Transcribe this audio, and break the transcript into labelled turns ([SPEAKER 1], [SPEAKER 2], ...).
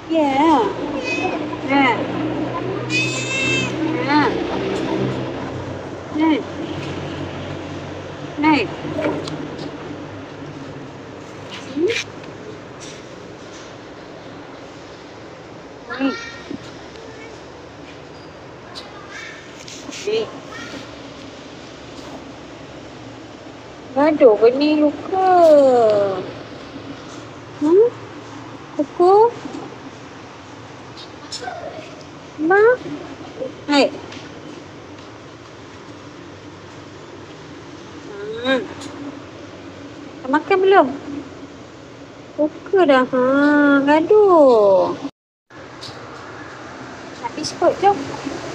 [SPEAKER 1] Ya. Ha. Ha. Ni. Ni. Ni. Ni. Gaduh ke ni luka? Kuku? Ma? Hai. Dah makan belum? Luka dah. Gaduh. Habis kot, jom.